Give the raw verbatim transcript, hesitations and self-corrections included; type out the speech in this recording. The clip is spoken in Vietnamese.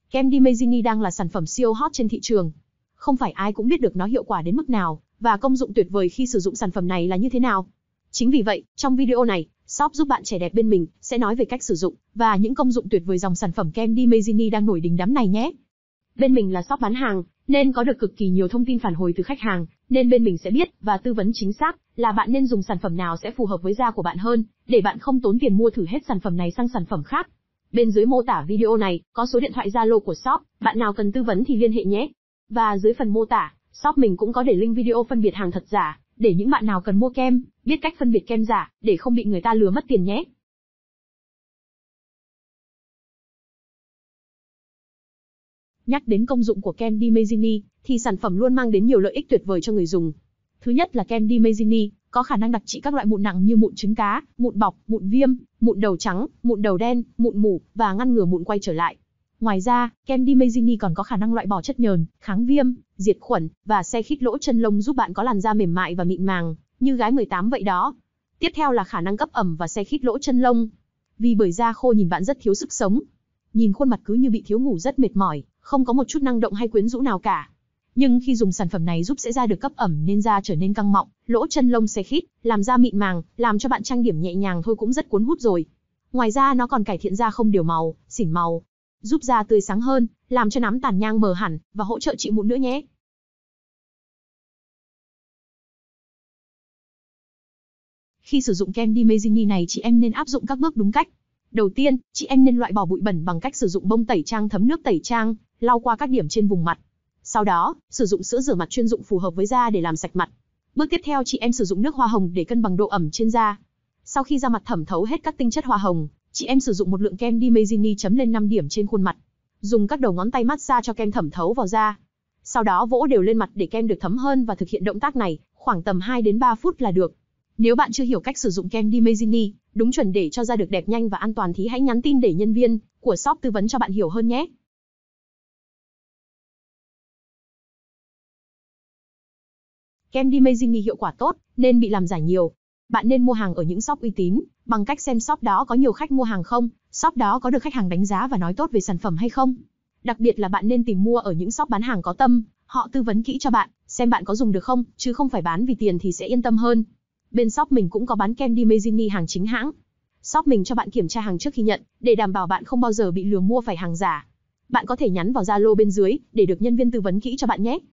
Kem Dimezini đang là sản phẩm siêu hot trên thị trường. Không phải ai cũng biết được nó hiệu quả đến mức nào, và công dụng tuyệt vời khi sử dụng sản phẩm này là như thế nào. Chính vì vậy, trong video này, shop giúp bạn trẻ đẹp bên mình sẽ nói về cách sử dụng và những công dụng tuyệt vời dòng sản phẩm kem Dimezini đang nổi đình đám này nhé. Bên mình là shop bán hàng, nên có được cực kỳ nhiều thông tin phản hồi từ khách hàng, nên bên mình sẽ biết và tư vấn chính xác là bạn nên dùng sản phẩm nào sẽ phù hợp với da của bạn hơn, để bạn không tốn tiền mua thử hết sản phẩm này sang sản phẩm khác. Bên dưới mô tả video này có số điện thoại Zalo của shop, bạn nào cần tư vấn thì liên hệ nhé. Và dưới phần mô tả, shop mình cũng có để link video phân biệt hàng thật giả, để những bạn nào cần mua kem, biết cách phân biệt kem giả, để không bị người ta lừa mất tiền nhé. Nhắc đến công dụng của kem Dimezini, thì sản phẩm luôn mang đến nhiều lợi ích tuyệt vời cho người dùng. Thứ nhất là kem Dimezini có khả năng đặc trị các loại mụn nặng như mụn trứng cá, mụn bọc, mụn viêm, mụn đầu trắng, mụn đầu đen, mụn mủ, và ngăn ngừa mụn quay trở lại. Ngoài ra, kem Dimezini còn có khả năng loại bỏ chất nhờn, kháng viêm, diệt khuẩn, và se khít lỗ chân lông, giúp bạn có làn da mềm mại và mịn màng, như gái mười tám vậy đó. Tiếp theo là khả năng cấp ẩm và se khít lỗ chân lông. Vì bởi da khô nhìn bạn rất thiếu sức sống. Nhìn khuôn mặt cứ như bị thiếu ngủ, rất mệt mỏi, không có một chút năng động hay quyến rũ nào cả. Nhưng khi dùng sản phẩm này giúp sẽ da được cấp ẩm nên da trở nên căng mọng, lỗ chân lông se khít, làm da mịn màng, làm cho bạn trang điểm nhẹ nhàng thôi cũng rất cuốn hút rồi. Ngoài ra nó còn cải thiện da không đều màu, xỉn màu, giúp da tươi sáng hơn, làm cho nám tàn nhang mờ hẳn, và hỗ trợ trị mụn nữa nhé. Khi sử dụng kem Dimezini này, chị em nên áp dụng các bước đúng cách. Đầu tiên, chị em nên loại bỏ bụi bẩn bằng cách sử dụng bông tẩy trang thấm nước tẩy trang, lau qua các điểm trên vùng mặt. Sau đó, sử dụng sữa rửa mặt chuyên dụng phù hợp với da để làm sạch mặt. Bước tiếp theo, chị em sử dụng nước hoa hồng để cân bằng độ ẩm trên da. Sau khi da mặt thẩm thấu hết các tinh chất hoa hồng, chị em sử dụng một lượng kem Dimezini chấm lên năm điểm trên khuôn mặt. Dùng các đầu ngón tay massage cho kem thẩm thấu vào da. Sau đó vỗ đều lên mặt để kem được thấm hơn, và thực hiện động tác này khoảng tầm hai đến ba phút là được. Nếu bạn chưa hiểu cách sử dụng kem Dimezini đúng chuẩn để cho da được đẹp nhanh và an toàn thì hãy nhắn tin để nhân viên của shop tư vấn cho bạn hiểu hơn nhé. Kem Dimezini hiệu quả tốt nên bị làm giả nhiều. Bạn nên mua hàng ở những shop uy tín bằng cách xem shop đó có nhiều khách mua hàng không, shop đó có được khách hàng đánh giá và nói tốt về sản phẩm hay không. Đặc biệt là bạn nên tìm mua ở những shop bán hàng có tâm, họ tư vấn kỹ cho bạn, xem bạn có dùng được không, chứ không phải bán vì tiền thì sẽ yên tâm hơn. Bên shop mình cũng có bán kem Dimezini hàng chính hãng. Shop mình cho bạn kiểm tra hàng trước khi nhận, để đảm bảo bạn không bao giờ bị lừa mua phải hàng giả. Bạn có thể nhắn vào Zalo bên dưới để được nhân viên tư vấn kỹ cho bạn nhé.